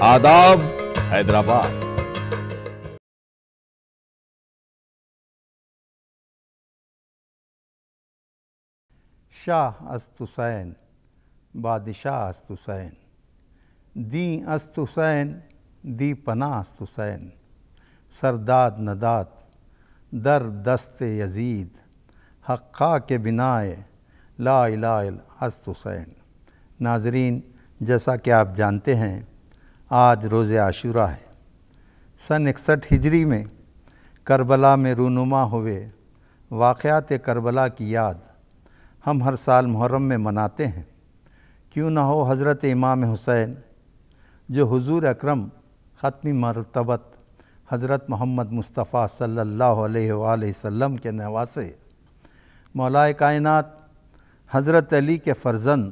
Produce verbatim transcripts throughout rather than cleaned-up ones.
आदाब हैदराबाद। शाह अस्त हुसैन बादशाह अस्त हुसैन, दी अस्त हुसैन दी पना अस्त हुसैन, सरदाद नदात दर दस्त यजीद, हक्का के बिनाए ला इलाहा इल्ला अस्त हुसैन। नाजरीन, जैसा कि आप जानते हैं आज रोज़े आशूरा है। सन इकसठ हिजरी में करबला में रूनुमा हुए वाक़यात करबला की याद हम हर साल मुहर्रम में मनाते हैं। क्यों ना हो हज़रत इमाम हुसैन जो हुजूर अकरम ख़त्मी मरतबत हज़रत मोहम्मद मुस्तफ़ा सल्लल्लाहु अलैहि वसल्लम के नवासे मौलाए कायनात हज़रत अली के फ़र्जंद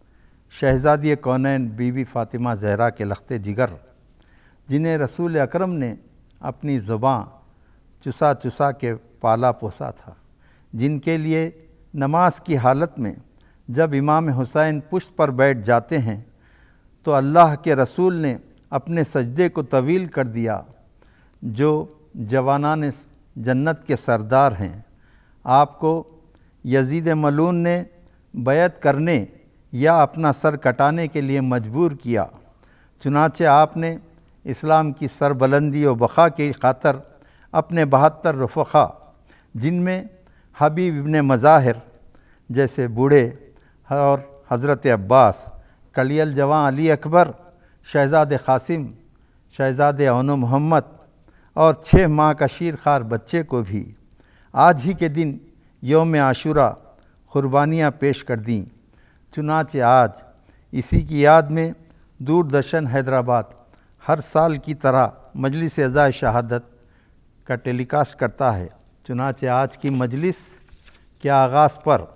शहज़ादी कौनैन बीबी फ़ातिमा ज़हरा के लख्ते जिगर, जिन्हें रसूल अकरम ने अपनी ज़ुबान चुसा चुसा के पाला पोसा था, जिनके लिए नमाज की हालत में जब इमाम हुसैन पुश्त पर बैठ जाते हैं तो अल्लाह के रसूल ने अपने सजदे को तवील कर दिया, जो जवानान जन्नत के सरदार हैं। आपको यजीद मलून ने बैत करने या अपना सर कटाने के लिए मजबूर किया। चुनाचे आपने इस्लाम की सरबलंदी और बक़ा की खातर अपने बहत्तर रफ़क़ा, जिनमें हबीब इब्ने मज़ाहिर जैसे बूढ़े और हज़रत अब्बास, कलियल जवां अली अकबर, शहज़ादे क़ासिम, शहज़ादे औनो मोहम्मद और छः माह का शीरखार बच्चे को भी आज ही के दिन यौम आशूरा क़ुरबानियाँ पेश कर दीं। चुनाचे आज इसी की याद में दूरदर्शन हैदराबाद हर साल की तरह मजलिस अज़ाए शहादत का टेलीकास्ट करता है। चुनाचे आज की मजलिस के आगाज़ पर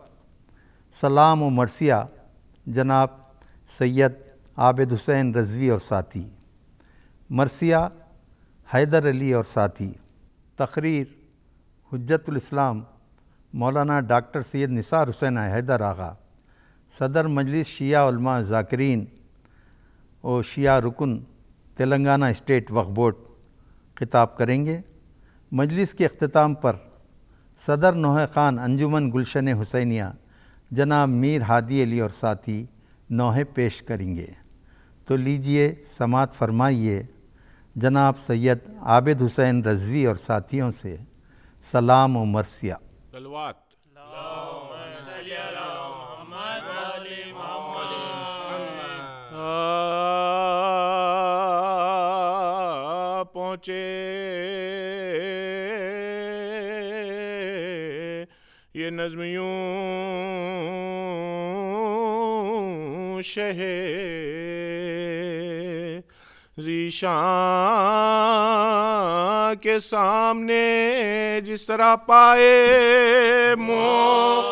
सलाम व मरसिया जनाब सैयद आबिद हुसैन रज़वी और साथी, मरसिया हैदर अली और साथी, तकरीर हुज्जतुल इस्लाम मौलाना डॉक्टर सैयद निसार हुसैन हैदर आगा, सदर मजलिस शिया उलमा ज़ाकिरीन और शिया रुकन तेलंगाना स्टेट वक्फ बोर्ड खिताब करेंगे। मजलिस के अख्तिताम पर सदर नौहे ख़ान अंजुमन गुलशन हुसैनिया जनाब मीर हादी अली और साथी नौहे पेश करेंगे। तो लीजिए समात फरमाइए जनाब सैयद आबिद हुसैन रज़वी और साथियों से सलाम व मरसिया। सलवात पहुँचे ये नज़्म यूं शहे ज़ीशान के सामने जिस तरह पाए मोह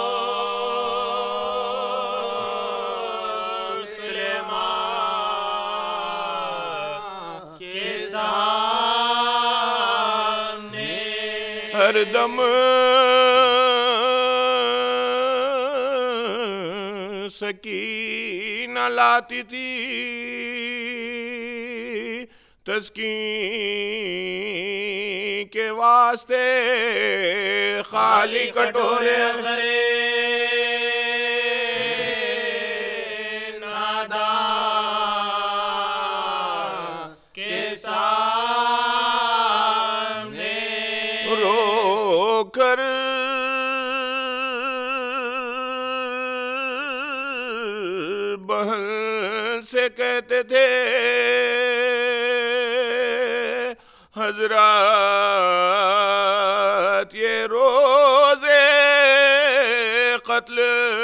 हरदम सकीना लाती थी तस्कीन के वास्ते खाली कटोरे अज़रे नादा के सामने रोकर बहन से कहते थे हजरत ये रोज़े कत्ल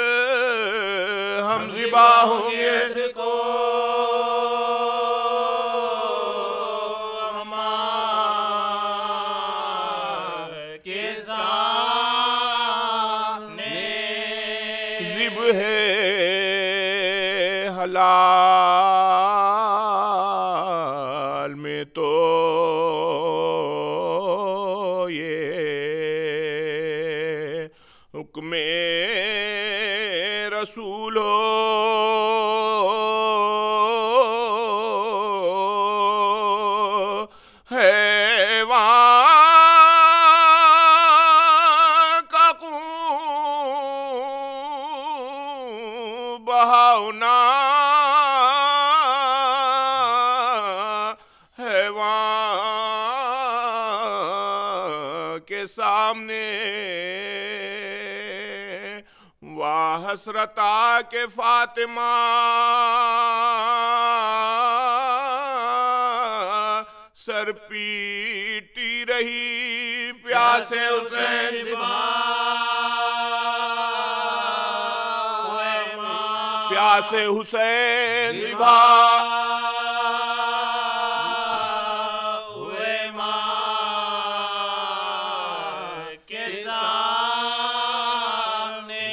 हम ज़िबा होंगे इसको हमारे सामने ज़िब है हलाल में तो हुक्मे रसूल हो सामने, वाह हसरता के फातिमा सर पीटी रही प्यासे हुसैन प्यासे हुसैन जिभा हुए मां के सामने।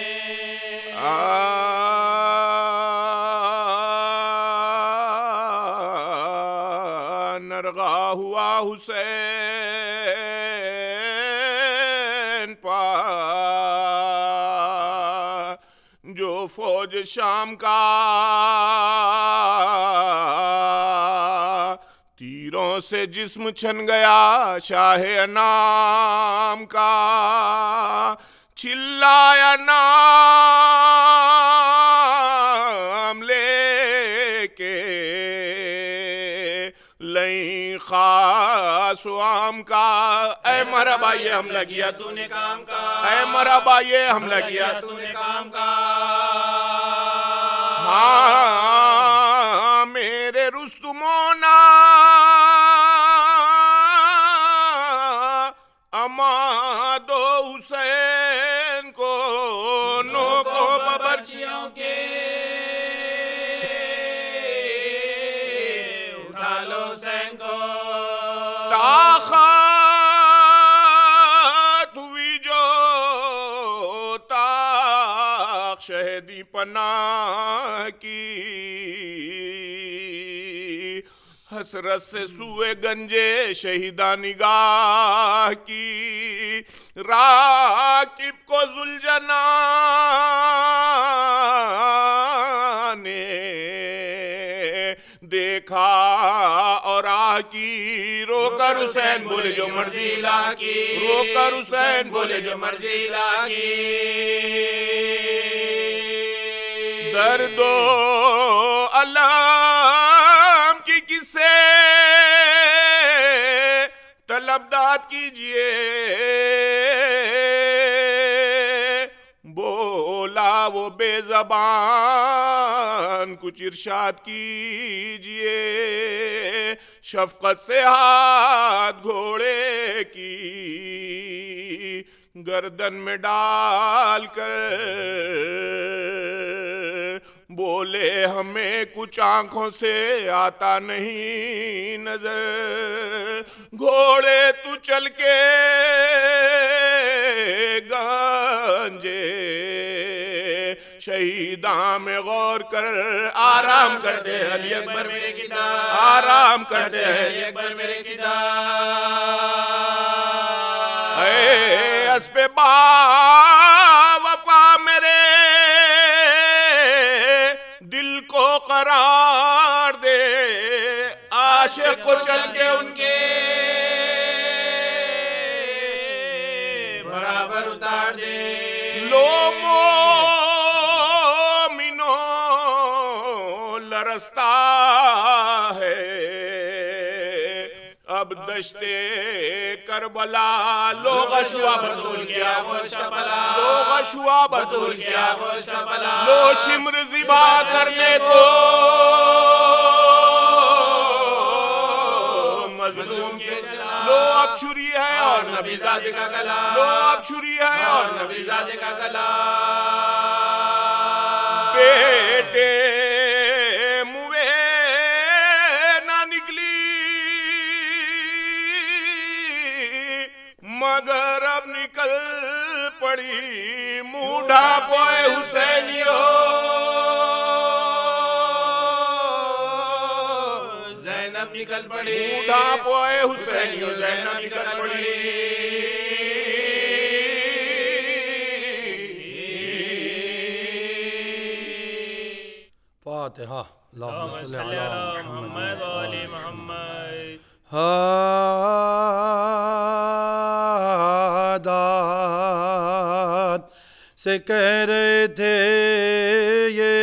नरगा हुआ हुसैन पा जो फौज शाम का तीरों से जिस्म छन गया शाहे अनाम का। चिल्लाया नाम लेके लई खास आम का। ऐ मरहबा ये हमला किया तूने काम का, ऐ मरहबा ये हमला किया तूने काम का। हाँ मेरे रुस्तुमोना अमा दो हुसैन को नो को बबरचियों के उठा लो हुसैन को। ताकत हुई जो ताक शहीदी पनाह की हसरत से सुए गंजे शहीदा निगाह की। राकिब को जुलजना ने देखा और आकी रोकर हुसैन बोले जो मर्जी ला की, रोकर हुसैन बोले जो मर्जी ला की। दर्दो अलम की किसे तलबदाद कीजिए, बोला वो बेजबान कुछ इरशाद कीजिए। शफकत से हाथ घोड़े की गर्दन में डाल कर बोले हमें कुछ आंखों से आता नहीं नजर। घोड़े तू चल के गंजे शहीदा में गौर कर। आराम करते हैं अली अकबर मेरे किताब, आराम करते हैं अली अकबर मेरे किताब। अस्पे बा वफा मेरे दिल को करार दे, आशिक को चल के उनके बराबर उतार दे। लो मोमिनो लरसता है अब दश्ते करबला। लो गशुआ बतूल किया गोश का पला, लो गशुआ बतूल किया गोश का पला। लो शिम्र ज़िबा करने को मजलूम के चला। लो अब छुरी है और नबी ज़ादे का गला, लो अब छुरी है और नबी ज़ादे का गला। बेटे मुए ना निकली मगर अब निकल पड़ी मूढ़ा पोए हुसैनियो। ज़ैनब निकल पड़ी मूढ़ा पोए हुसैनियो, ज़ैनब निकल पड़ी। फातिहा। अल्लाहुम्मा सल्ली अला मुहम्मद व आलि मुहम्मद। हादात से कह रहे थे ये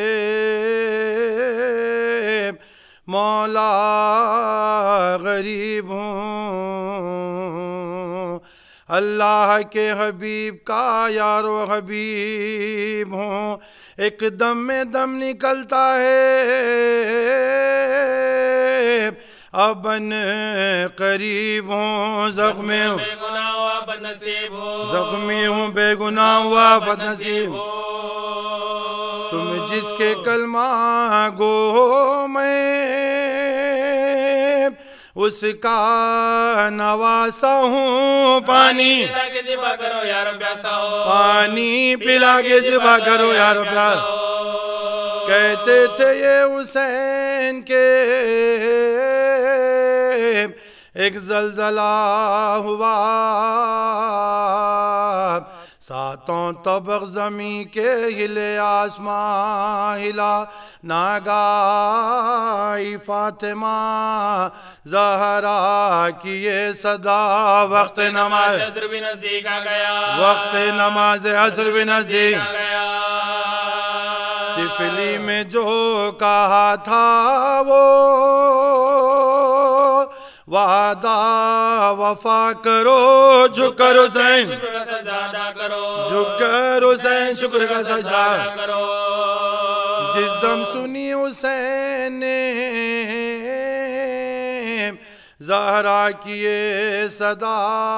मौला गरीब हूँ, अल्लाह के हबीब का यारो हबीब हूँ, एक दम में दम निकलता है, अबन करीब हूँ, ज़ख्मी हूँ ज़ख्मी हूँ बेगुनाह हुआ बदनसीब। तुम जिसके कलमा गो मैं, उसका नवासा हूँ। पानी पिला के ज़िबा करो यार प्यासा हो, पानी पिला के ज़िबा करो यार प्यासा। कहते थे ये हुसैन के एक जलजला हुआ, सातों तबक ज़मीं के हिले आसमां हिला, नागाई फातिमा ज़हरा की ये सदा। वक्त नमाज असर भी नज़दीक आ गया, वक्त नमाज असर भी नज़दीक आ गया। तिफली में जो कहा था वो वादा वफा करो, झुक कर हुसैन शुक्र का सजदा करो, झुक कर हुसैन शुक्र का सजदा करो। जिस दम सुनी हुसैन ने ज़हरा किए सदा,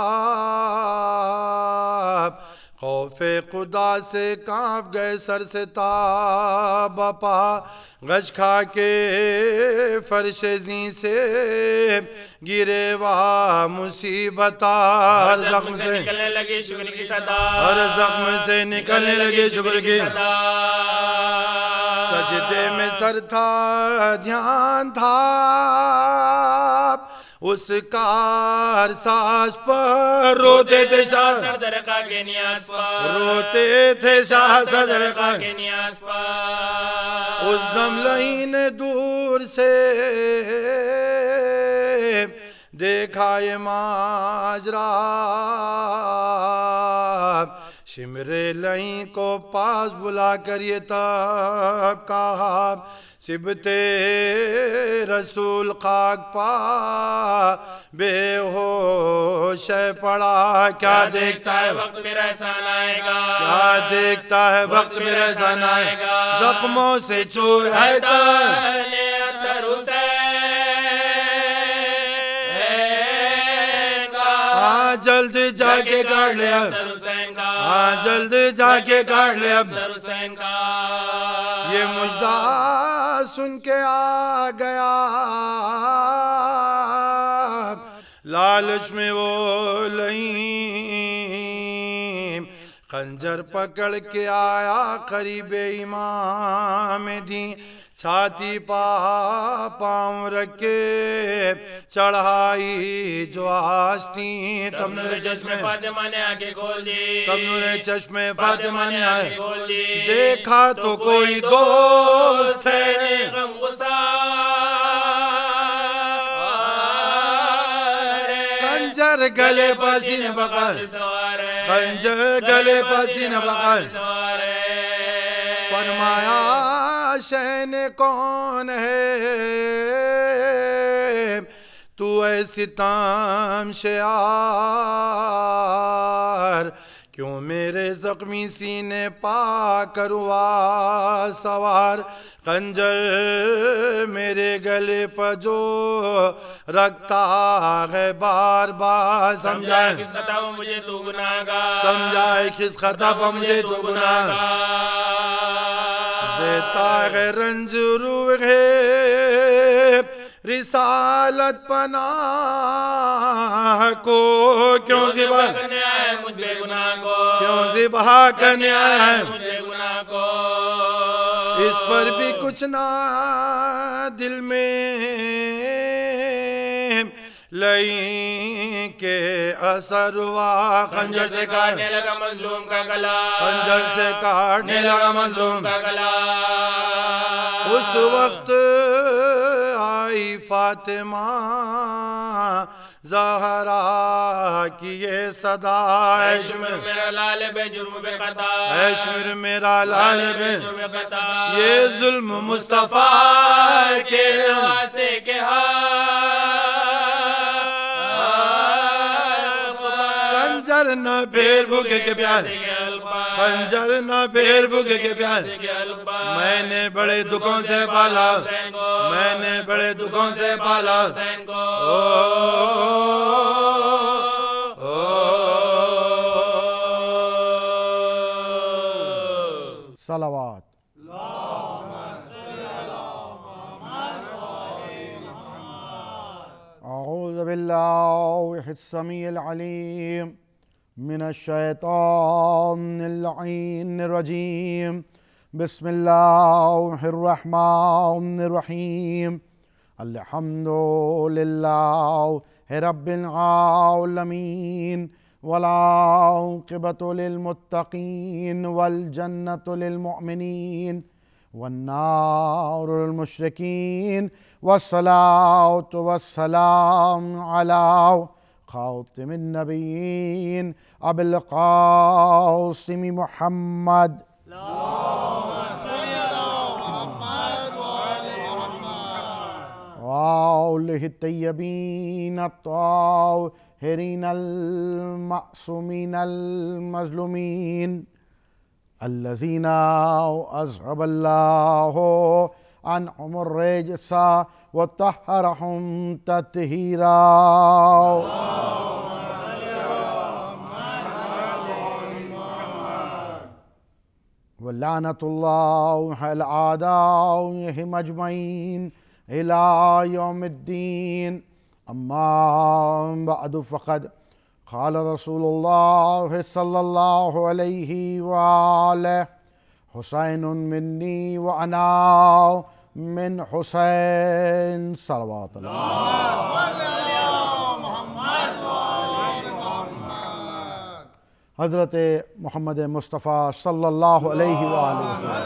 खौफे खुदा से कांप गए सर से ताब पा, गश खा के फर्श ज़ी से गिरे वाह मुसीबता। हर ज़ख्म से निकलने लगी शुक्र की सदा, हर ज़ख्म से निकलने लगी शुक्र की सदा। सजदे में सर था ध्यान था, उसका सांस पर रोते थे शाह सदर का के नियाज़ पर, रोते थे शाह सदर का के नियाज़ पर। उस दम लही ने दूर से देखा ये माजरा, शिमरे लही को पास बुला कर ये तब कहा, सिबते रसूल खाक पा बेहोश पड़ा। क्या देखता है वक्त मेरा एहसान आएगा, क्या देखता है वक्त मेरा एहसान आएगा। जख्मों से चूर है तने अतर हुसैन का, हाँ जल्द जाके काट ले अब हुसैन का, हाँ जल्द जाके काट ले अब हुसैन का। ये मुजदा सुन के आ गया, लालच में वो लईम खंजर पकड़ के आया करीबे इमाम दी, छाती पा पाँव रखे चढ़ाई जो आस्ती। तब नूरे चश्मे फातिमा ने आके खोल दी, तब नूरे चश्मे फातिमा ने आके खोल दी। देखा तो कोई दोस्त है खंजर गले पसीने बकार, खंजर गले पसीने बकार। फरमाया शहन कौन है तू ऐसी तामशार, क्यों मेरे जख्मी सीने पा करुआ सवार। खंजर मेरे गले पर जो रखता है बार बार, समझाए किस खता पर मुझे तू गुनाहगार, समझाए किस खता पर मुझे तू गुनाहगार। देता है रंज रूह रिसालत पनाह को, क्यों ज़िबा करने आए मुझे गुनाह को, क्यों ज़िबा करने आए मुझे गुनाह को। इस पर भी कुछ ना दिल में लई के असर हुआ। खंजर से काटने लगा मजलूम का गला, खंजर से काटने लगा मजलूम का गला। उस वक्त आई फातिमा ज़हरा की ये सदा, ऐश्मिर मेरा लाल बे जुर्म बे खता, ऐश्मिर मेरा लाल बे जुर्म बे खता। ये जुल्म मुस्तफा के वासे के हाथ, खंजर खंजर न फेर भूखे के प्यासे, खंजर न फेर भूखे के प्यासे। मैंने बड़े दुखों से पाला, मैंने बड़े दुखों से पाला। ओ, ओ, सलावात। अऊज़ु बिल्लाहि अस्समीइल अलीम मिनश्शैतानिर लईनिर रजीम। बिस्मिल्लाहिर रहमानिर रहीम। अल्हम्दुलिल्लाहि रब्बिल आलमीन वल आक़िबतु लिल मुत्तक़ीन वल जन्नतु लिल मुमिनीन वन्नारु लिल मुशरिकीन वस्सलातु वस्सलाम अला खातिमिन नबिय्यीन अबिल क़ासिम मुहम्मद वालिहि तय्यबीन अत्ताहिरीन अल-मअसूमीन अल-मज़लूमीन अल्लज़ीना अज़हबल्लाहु अन्हुमुर रिज्सा व तहहरहुम तत्हीरा। व लानतुल्लाहि अला आदाइहिम अजमईन इला यौमिद्दीन। अम्मा बअदु फ़क़द क़ाल रसूलुल्लाह सल्लल्लाहु अलैहि वआलैहि हुसैनुन मिन्नी व अना मिन हुसैन सल्लल्लाहु अलैहि हज़रत मोहम्मद मुस्तफ़ा सल्लल्लाहु अलैहि वसल्लम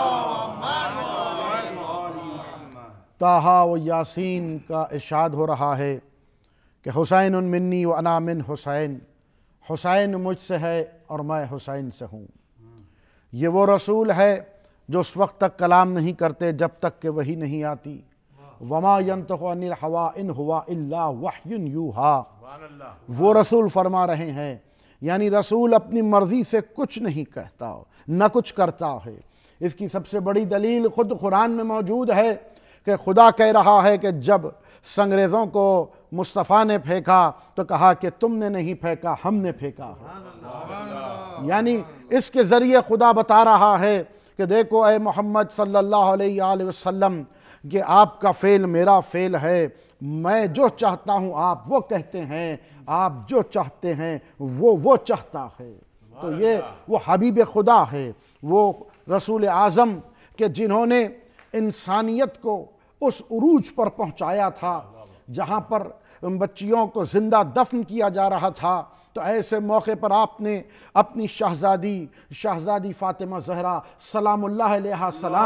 ताहा व यासीन का इरशाद हो रहा है कि हुसैन मिन्नी व अना मिन हुसैन, हुसैन मुझसे है और मैं हुसैन से हूँ। ये वो रसूल है जो उस वक्त तक कलाम नहीं करते जब तक कि वही नहीं आती। वमा यंतक़ु अनिल हवा इन हुवा इल्ला वह्युन यूहा। वो रसूल फरमा रहे हैं, यानी रसूल अपनी मर्ज़ी से कुछ नहीं कहता न कुछ करता है। इसकी सबसे बड़ी दलील ख़ुद कुरान में मौजूद है कि खुदा कह रहा है कि जब संगरेज़ों को मुस्तफ़ा ने फेंका तो कहा कि तुमने नहीं फेंका, हमने फेंका है। यानी इसके ज़रिए खुदा बता रहा है कि देखो ए मोहम्मद सल्लल्लाहु अलैहि वसल्लम कि आपका फ़ेल मेरा फ़ेल है। मैं जो चाहता हूँ आप वो कहते हैं, आप जो चाहते हैं वो वो चाहता है। तो ये वो हबीब खुदा है, वो रसूल आज़म के जिन्होंने इंसानियत को उस उरूज पर पहुंचाया था जहां पर बच्चियों को जिंदा दफन किया जा रहा था। तो ऐसे मौके पर आपने अपनी शहजादी शहजादी फ़ातिमा ज़हरा सलामुल्लाह अलैहा सलाम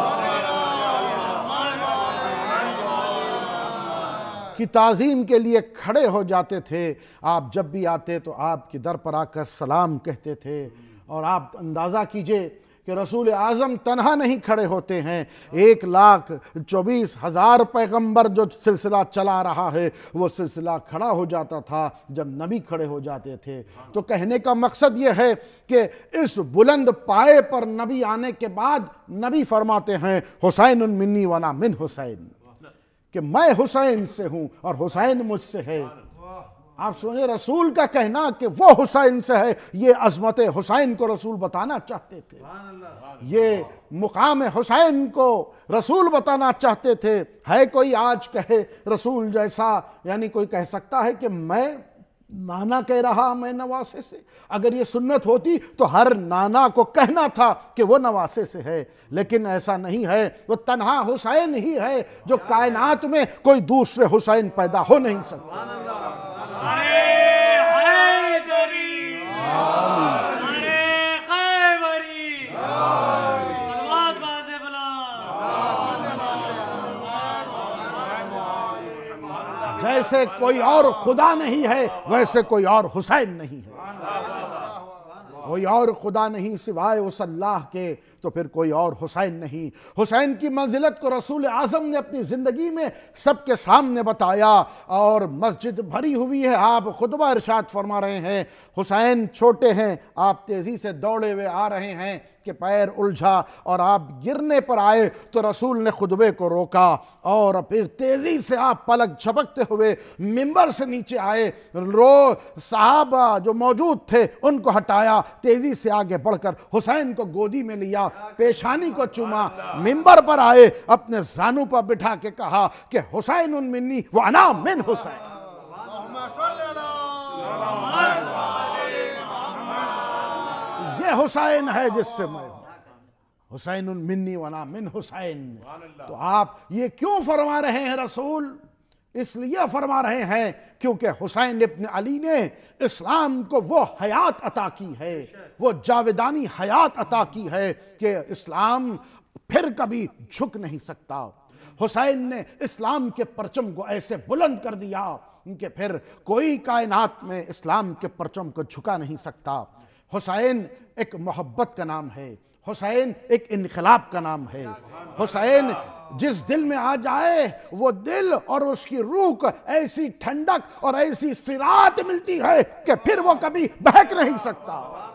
की ताज़ीम के लिए खड़े हो जाते थे। आप जब भी आते तो आपके दर पर आकर सलाम कहते थे। और आप अंदाज़ा कीजिए कि रसूल आज़म तन्हा नहीं खड़े होते हैं, एक लाख चौबीस हज़ार पैगम्बर जो सिलसिला चला रहा है वो सिलसिला खड़ा हो जाता था जब नबी खड़े हो जाते थे। तो कहने का मकसद ये है कि इस बुलंद पाए पर नबी आने के बाद नबी फरमाते हैं हुसैन मिन्नी वना मिन हुसैन, कि मैं हुसैन से हूँ और हुसैन मुझसे है। आप सुने रसूल का कहना कि वो हुसैन से है, ये अज़मत हुसैन को रसूल बताना चाहते थे, ये मुकाम हुसैन को रसूल बताना चाहते थे। है कोई आज कहे रसूल जैसा, यानी कोई कह सकता है कि मैं नाना कह रहा मैं नवासे से? अगर ये सुन्नत होती तो हर नाना को कहना था कि वो नवासे से है, लेकिन ऐसा नहीं है। वो तन्हा हुसैन ही है जो कायनात में कोई दूसरे हुसैन पैदा हो नहीं सकता। जैसे कोई और खुदा नहीं है वैसे कोई और हुसैन नहीं है। कोई और खुदा नहीं सिवाय उस अल्लाह के, तो फिर कोई और हुसैन नहीं। हुसैन की मंजिलत को रसूल आज़म ने अपनी ज़िंदगी में सबके सामने बताया और मस्जिद भरी हुई है। आप खुतबा इरशाद फरमा रहे हैं, हुसैन छोटे हैं, आप तेज़ी से दौड़े हुए आ रहे हैं कि पैर उलझा और आप गिरने पर आए तो रसूल ने खुतबे को रोका और फिर तेज़ी से आप पलक झपकते हुए मिंबर से नीचे आए। रो साहबा जो मौजूद थे उनको हटाया, तेज़ी से आगे बढ़कर हुसैन को गोदी में लिया, पेशानी को चूमा, मिंबर पर आए, अपने जानू पर बिठा के कहा कि हुसैन उन मिन्नी व अना मिन हुसैन। ये हुसैन है जिससे मैं हूं, हुसैन उन मिन्नी व अना मिन हुसैन। तो आप ये क्यों फरमा रहे हैं रसूल? इसलिए फरमा रहे हैं क्योंकि हुसैन इब्न अली ने इस्लाम को वो हयात अता की है, वो जावेदानी हयात अता की है कि इस्लाम फिर कभी झुक नहीं सकता। हुसैन ने इस्लाम के परचम को ऐसे बुलंद कर दिया कि फिर कोई कायनात में इस्लाम के परचम को झुका नहीं सकता। हुसैन एक मोहब्बत का नाम है, हुसैन एक इनकलाब का नाम है। हुसैन जिस दिल में आ जाए वो दिल और उसकी रूह को ऐसी ठंडक और ऐसी सिरात मिलती है कि फिर वो कभी बहक नहीं सकता।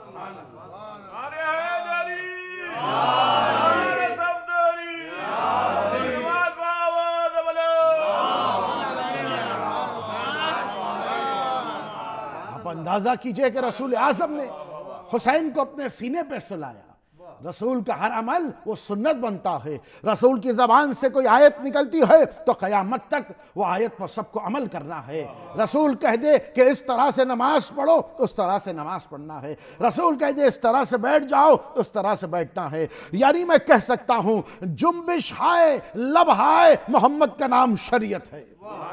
आप अंदाजा कीजिए कि रसूल आज़म ने हुसैन को अपने सीने पे सुलाया। रसूल का हर अमल वो सुन्नत बनता है। रसूल की ज़बान से कोई आयत निकलती है तो क़यामत तक वो आयत पर सबको अमल करना है। रसूल कह दे कि इस तरह से नमाज पढ़ो तो उस तरह से नमाज पढ़ना है। रसूल कह दे इस तरह से बैठ जाओ तो उस तरह से बैठना है। यानी मैं कह सकता हूँ जुम्बिश हाय लब हाय मोहम्मद का नाम शरीयत है।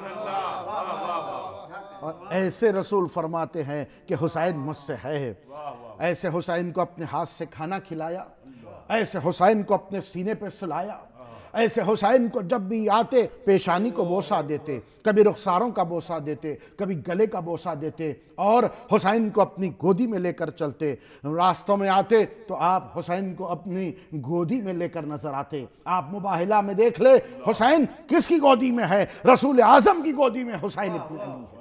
और ऐसे रसूल फरमाते हैं कि हुसैन मुझसे है। ऐसे हुसैन को अपने हाथ से खाना खिलाया, ऐसे हुसैन को अपने सीने पे सुलाया, ऐसे हुसैन को जब भी आते पेशानी को बोसा देते, कभी रुखसारों का बोसा देते, कभी गले का बोसा देते और हुसैन को अपनी गोदी में लेकर चलते। रास्तों में आते तो आप हुसैन को अपनी गोदी में लेकर नजर आते। आप मुबाहिला में देख ले हुसैन किसकी गोदी में है? रसूल आज़म की गोदी में हुसैन इब्न अली है।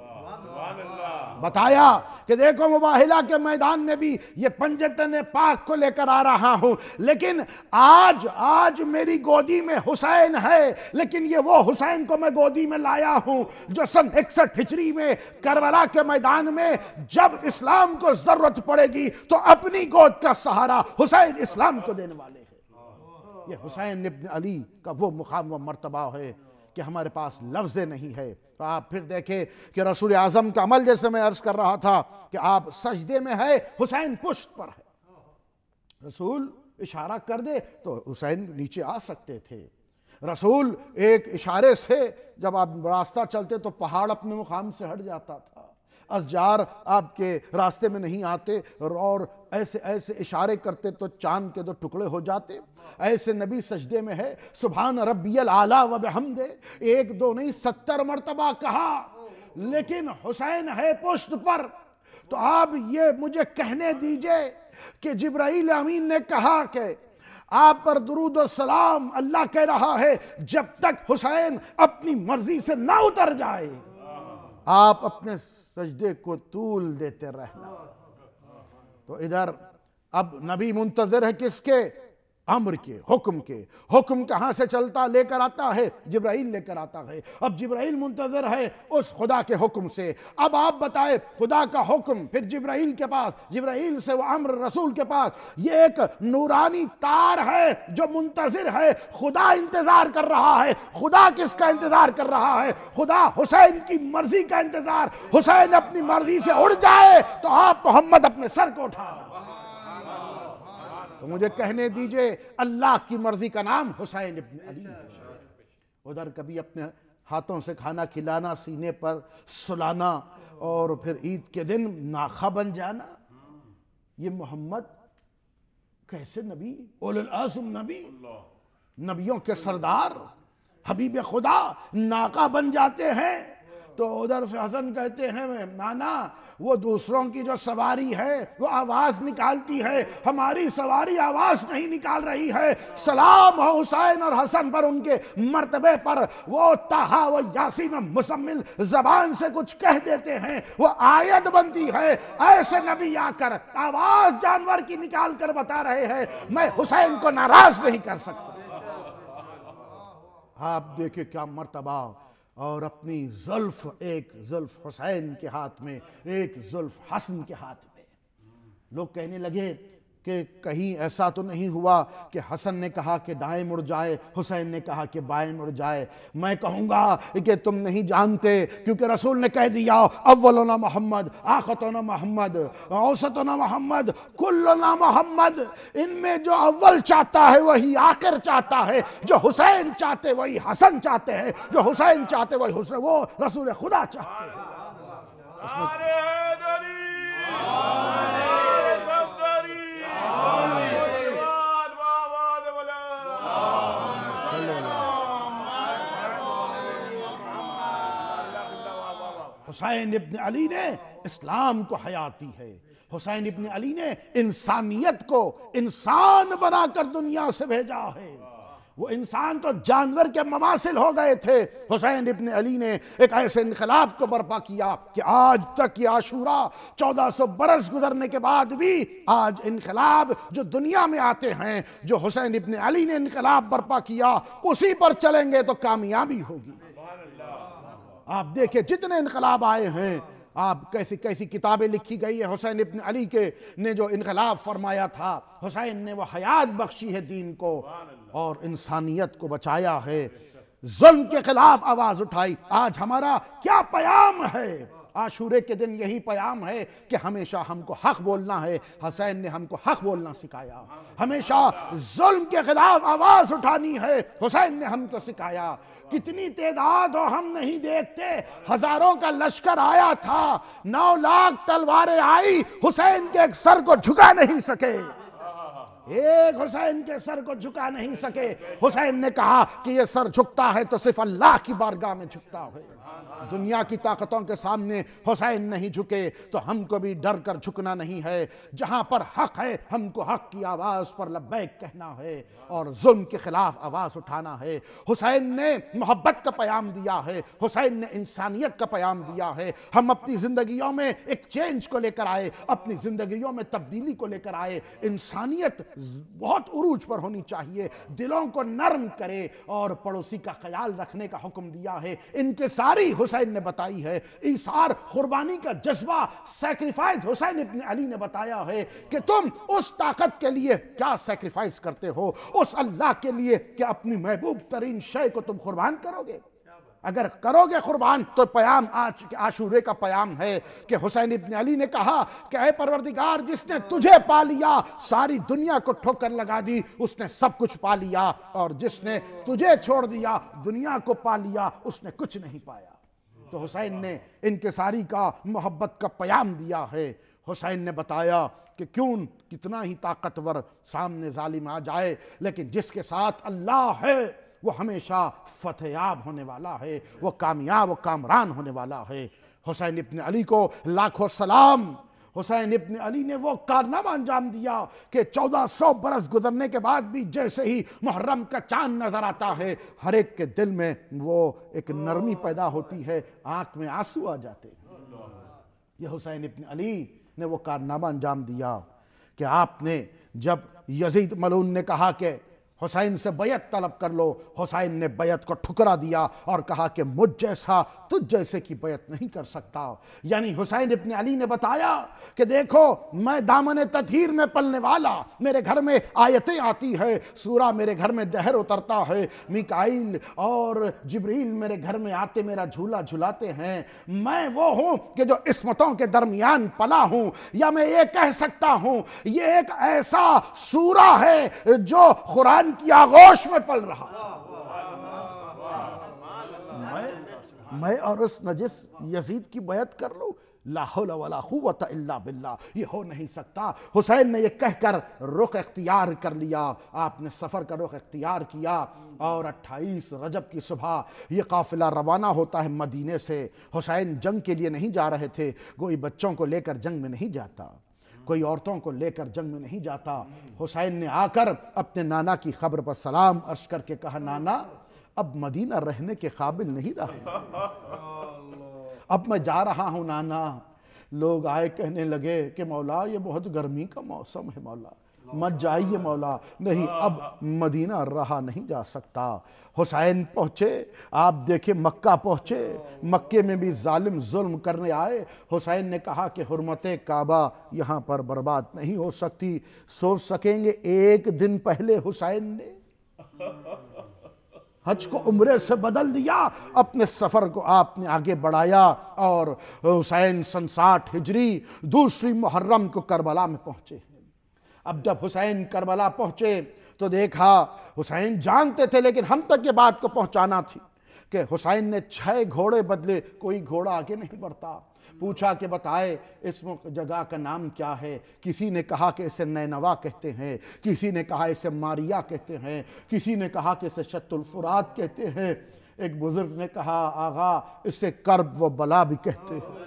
बताया कि देखो मुबाहिला के मैदान में भी ये पंजतन पाक को लेकर आ रहा हूं, लेकिन आज आज मेरी गोदी में हुसैन है, लेकिन ये वो हुसैन को मैं गोदी में लाया हूं जो सन इकसठ हिजरी में करबला के मैदान में जब इस्लाम को जरूरत पड़ेगी तो अपनी गोद का सहारा हुसैन इस्लाम को देने वाले हैं। ये हुसैन इब्न अली का वो मुकाम व मर्तबा है कि हमारे पास लफ्ज़ नहीं है। तो आप फिर देखें कि रसूल आज़म का अमल, जैसे मैं अर्ज कर रहा था कि आप सजदे में है, हुसैन पुश्त पर है। रसूल इशारा कर दे तो हुसैन नीचे आ सकते थे। रसूल एक इशारे से जब आप रास्ता चलते तो पहाड़ अपने मुकाम से हट जाता था, अज़जार आपके रास्ते में नहीं आते और ऐसे ऐसे इशारे करते तो चांद के दो टुकड़े हो जाते। ऐसे नबी सजदे में है, सुभान रब्बियल आला व बिहम्दे, एक दो नहीं सत्तर मरतबा कहा, लेकिन हुसैन है पुश्त पर। तो आप ये मुझे कहने दीजिए कि जिब्राइल अमीन ने कहा कि आप पर दुरूद और सलाम अल्लाह कह रहा है जब तक हुसैन अपनी मर्जी से ना उतर जाए आप अपने सजदे को तूल देते रहना। तो इधर अब नबी मुंतज़िर है किसके? अम्र के, हुक्म के। हुक्म कहाँ से चलता लेकर आता है? जिब्राइल लेकर आता है। अब जिब्राइल मुंतज़िर है उस खुदा के हुक्म से। अब आप बताए खुदा का हुक्म फिर जिब्राइल के पास, जिब्राइल से वो अम्र रसूल के पास। ये एक नूरानी तार है जो मुंतज़िर है, खुदा इंतजार कर रहा है। खुदा किसका इंतजार कर रहा है? खुदा हुसैन की मर्जी का इंतजार। हुसैन अपनी मर्जी से उड़ जाए तो आप मोहम्मद अपने सर को उठा। तो मुझे कहने दीजिए अल्लाह की मर्जी का नाम हुसैन इब्न अली। उधर कभी अपने हाथों से खाना खिलाना, सीने पर सुलाना और फिर ईद के दिन नाखा बन जाना। ये मोहम्मद कैसे नबी, उलुल आज़म नबी, नबियों के सरदार, हबीब खुदा नाका बन जाते हैं। तो उधर से हसन कहते हैं नाना वो दूसरों की जो सवारी है वो आवाज निकालती है, हमारी सवारी आवाज नहीं निकाल रही है। सलाम हो हुसैन और हसन पर, उनके मर्तबे पर। वो ताहा वो यासीन मुसम्मिल जबान से कुछ कह देते हैं, वो आयत बनती है। ऐसे नबी आकर आवाज जानवर की निकाल कर बता रहे हैं मैं हुसैन को नाराज नहीं कर सकता। आप देखिए क्या मर्तबा। और अपनी जुल्फ, एक जुल्फ हुसैन के हाथ में, एक जुल्फ हसन के हाथ में। लोग कहने लगे कि कहीं ऐसा तो नहीं हुआ कि हसन ने कहा कि दाएं मुड़ जाए, हुसैन ने कहा कि बाएं मुड़ जाए। मैं कहूँगा कि तुम नहीं जानते, क्योंकि रसूल ने कह दिया अव्वलुना मोहम्मद, आखिरुना मोहम्मद, औसतुना मोहम्मद, कुल्लुना मोहम्मद। इनमें जो अव्वल चाहता है वही आखिर चाहता है, जो हुसैन चाहते वही हसन चाहते हैं, जो हुसैन चाहते वही हुसैन, वो रसूल खुदा चाहते हैं। हुसैन इब्न अली ने इस्लाम को हयात दी है। हुसैन इब्न अली ने इंसानियत को इंसान बनाकर दुनिया से भेजा है। वो इंसान तो जानवर के ममासिल हो गए थे। हुसैन इब्न अली ने एक ऐसे इनकलाब को बर्पा किया कि आज तक ये आशूरा चौदह सौ बरस गुजरने के बाद भी आज इनकलाब जो दुनिया में आते हैं, जो हुसैन इब्न अली ने इनकलाब बर्पा किया, उसी पर चलेंगे तो कामयाबी होगी। आप देखिए जितने इनकलाब आए हैं, आप कैसी कैसी किताबें लिखी गई है। हुसैन इब्न अली के ने जो इनकलाब फरमाया था, हुसैन ने वो हयात बख्शी है दीन को और इंसानियत को बचाया है, जुल्म के खिलाफ आवाज उठाई। आज हमारा क्या पैगाम है? आशूरे के दिन यही पैगाम है कि हमेशा हमको हक बोलना है। हुसैन ने हमको हक बोलना सिखाया, हमेशा जुल्म के खिलाफ आवाज उठानी है, हुसैन ने हमको सिखाया। कितनी तादाद हो हम नहीं देखते, हजारों का लश्कर आया था, नौ लाख तलवारें आई, हुसैन के एक सर को झुका नहीं सके, एक हुसैन के सर को झुका नहीं सके। हुसैन ने कहा कि ये सर झुकता है तो सिर्फ अल्लाह की बारगाह में झुकता है, दुनिया की ताकतों के सामने हुसैन नहीं झुके तो हमको भी डर कर झुकना नहीं है। जहां पर हक है हमको हक की आवाज पर लब्बैक कहना है और जुल्म के खिलाफ आवाज उठाना है। हुसैन ने मोहब्बत का पैगाम दिया है, हुसैन ने इंसानियत का पैगाम दिया है। हम अपनी जिंदगियों में एक चेंज को लेकर आए, अपनी जिंदगियों में तब्दीली को लेकर आए। इंसानियत बहुत उरूज पर होनी चाहिए, दिलों को नरम करे और पड़ोसी का ख्याल रखने का हुक्म दिया है। इनके सारी हुसैन ने बताई है। ईसार कुर्बानी का जज्बा, सैक्रिफाइस हुसैन इब्न अली ने बताया है कि तुम उस ताकत के लिए क्या सैक्रिफाइस करते हो, उस अल्लाह के लिए कि अपनी महबूब तरीन शय को तुम कुर्बान करोगे। अगर करोगे कुर्बान तो पैगाम आज के आशूरे का पैगाम है कि हुसैन इब्न अली ने कहा कि ऐ परवरदिगार, जिसने तुझे पा लिया सारी दुनिया को ठोकर लगा दी, उसने सब कुछ पा लिया, और जिसने तुझे छोड़ दिया दुनिया को पा लिया, उसने कुछ नहीं पाया। तो हुसैन ने इनकिसारी का, मोहब्बत का पैगाम दिया है। हुसैन ने बताया कि क्यों कितना ही ताकतवर सामने जालिम आ जाए, लेकिन जिसके साथ अल्लाह है वो हमेशा फतेयाब होने वाला है, वो कामयाब व कामरान होने वाला है। हुसैन इब्न अली को लाखों सलाम। हुसैन इब्न अली ने वो कारनामा अंजाम दिया कि चौदह सौ बरस गुजरने के बाद भी जैसे ही मुहर्रम का चांद नजर आता है, हर एक के दिल में वो एक नरमी पैदा होती है, आंख में आंसू आ जाते हैं। ये हुसैन इब्न अली ने वो कारनामा अंजाम दिया कि आपने जब यजीद मलून ने कहा कि हुसैन से बैत तलब कर लो, हुसैन ने बैत को ठुकरा दिया और कहा कि मुझ जैसा तुझ जैसे की बैत नहीं कर सकता। यानी हुसैन इब्न अली ने बताया कि देखो मैं दामन ततहीर में पलने वाला, मेरे घर में आयतें आती है, सूरा मेरे घर में दहर उतरता है, मिकाइल और जिब्रील मेरे घर में आते मेरा झूला झुलाते हैं। मैं वो हूँ कि जो इस्मतों के दरमियान पला हूँ, या मैं ये कह सकता हूँ ये एक ऐसा सूरा है जो कुरान की आगोश में पल रहा था। मैं मैं और उस नजिस यजीद की बैत कर लूं, ला हौला वला कुव्वता इल्ला बिल्लाह, ये हो नहीं सकता। हुसैन ने ये कहकर रुख इख्तियार कर लिया, आपने सफ़र का रुख इख्तियार किया और अट्ठाईस रजब की सुबह ये काफ़िला रवाना होता है मदीने से। हुसैन जंग के लिए नहीं जा रहे थे, कोई बच्चों को लेकर जंग में नहीं जाता, कोई औरतों को लेकर जंग में नहीं जाता। हुसैन ने आकर अपने नाना की खबर पर सलाम अर्श करके कहा, नाना अब मदीना रहने के काबिल नहीं रहा, अब मैं जा रहा हूँ नाना। लोग आए कहने लगे कि मौला ये बहुत गर्मी का मौसम है, मौला मत जाइए मौला। नहीं, अब मदीना रहा नहीं जा सकता। हुसैन पहुँचे, आप देखे मक्का पहुँचे, मक्के में भी जालिम जुल्म करने आए। हुसैन ने कहा कि हुर्मते काबा यहाँ पर बर्बाद नहीं हो सकती। सोच सकेंगे एक दिन पहले हुसैन ने हज को उम्रे से बदल दिया, अपने सफ़र को आपने आगे बढ़ाया और हुसैन सन साठ हिजरी दूसरी मुहर्रम को करबला में पहुँचे। अब जब हुसैन करबला पहुँचे तो देखा, हुसैन जानते थे लेकिन हम तक ये बात को पहुँचाना थी कि हुसैन ने छः घोड़े बदले, कोई घोड़ा आगे नहीं बढ़ता। पूछा कि बताए इस जगह का नाम क्या है। किसी ने कहा कि इसे नैनवा कहते हैं, किसी ने कहा इसे मारिया कहते हैं, किसी ने कहा कि इसे शत्तुल फुरात कहते हैं। एक बुजुर्ग ने कहा आगा इसे कर्ब व बला भी कहते हैं।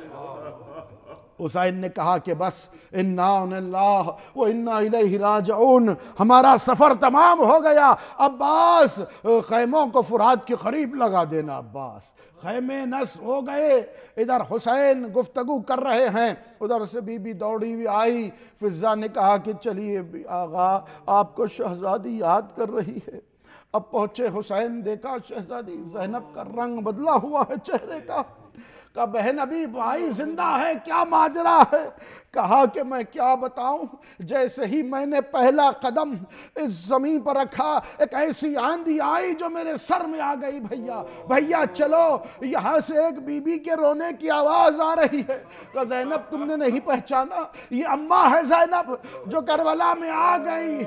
हुसैन ने कहा कि बस इन्ना लिल्लाह व इन्ना इलैहि राजिऊन, हमारा सफ़र तमाम हो गया। अब्बास खैमों को फुरात के करीब लगा देना। अब्बास खैमे नस हो गए। इधर हुसैन गुफ्तगू कर रहे हैं, उधर से बीबी दौड़ी हुई आई। फिज़ा ने कहा कि चलिए आगा आपको शहजादी याद कर रही है। अब पहुँचे हुसैन, देखा शहजादी ज़ैनब का रंग बदला हुआ है चेहरे का। कहा बहन अभी भाई जिंदा है, क्या माजरा है। कहा कि मैं क्या बताऊं, जैसे ही मैंने पहला कदम इस जमीन पर रखा एक ऐसी आंधी आई जो मेरे सर में आ गई। भैया भैया चलो, यहाँ से एक बीबी के रोने की आवाज आ रही है। कहा ज़ैनब तुमने नहीं पहचाना, ये अम्मा है ज़ैनब जो करबला में आ गई।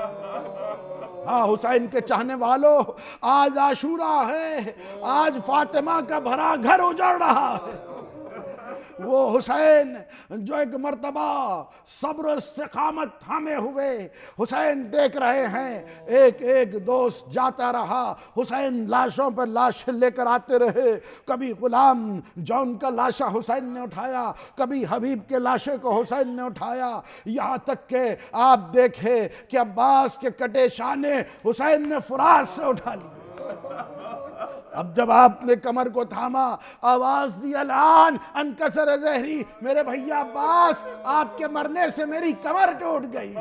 हाँ हुसैन के चाहने वालों, आज आशूरा है, आज फातिमा का भरा घर उजड़ रहा है। वो हुसैन जो एक मर्तबा सब्र इस्तिकामत थामे हुए, हुसैन देख रहे हैं एक एक दोस्त जाता रहा। हुसैन लाशों पर लाश लेकर आते रहे। कभी गुलाम जौन का लाशा हुसैन ने उठाया, कभी हबीब के लाशे को हुसैन ने उठाया। यहाँ तक के आप देखे कि अब्बास के कटे शाने हुसैन ने फुरात से उठा ली। अब जब आपने कमर को थामा, आवाज दी अलान अनकसर ज़हरी, मेरे भैया अब्बास आपके मरने से मेरी कमर टूट गई।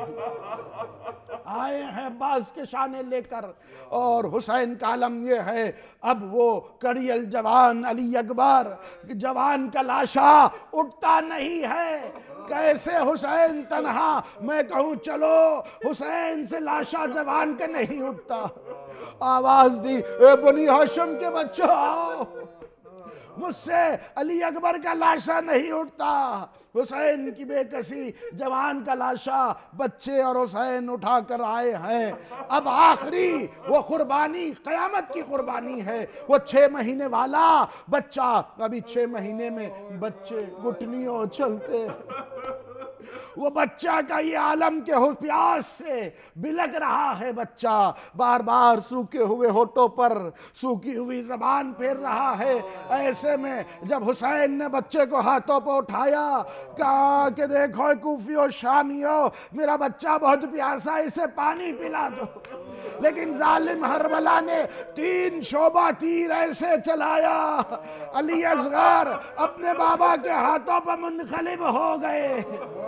आए हैं अब्बास के शाने लेकर और हुसैन का आलम ये है, अब वो कड़ियल जवान अली अकबर जवान का लाशा उठता नहीं है। कैसे हुसैन तन्हा, मैं कहूँ चलो हुसैन से लाशा जवान का नहीं उठता। आवाज दी ए बनी हाशिम के बच्चों आओ, मुझसे अली अकबर का लाशा नहीं उठता। हुसैन की बेकसी जवान का लाशा बच्चे और हुसैन उठा कर आए हैं। अब आखिरी वो कुर्बानी कयामत की कुर्बानी है। वो छः महीने वाला बच्चा, अभी छः महीने में बच्चे घुटनियों चलते, वो बच्चा का ये आलम के हो प्यास से बिलक रहा है। बच्चा बार बार सूखे हुए होठों पर सूखी हुई जबान फेर रहा है। ऐसे में जब हुसैन ने बच्चे को हाथों पर उठाया, कहा कि देखो कूफियो शामियो, मेरा बच्चा बहुत प्यासा, इसे पानी पिला दो। लेकिन जालिम हरबला ने तीन शोबा तीर ऐसे चलाया, अली असगर अपने बाबा के हाथों पर मुनकलिब हो गए।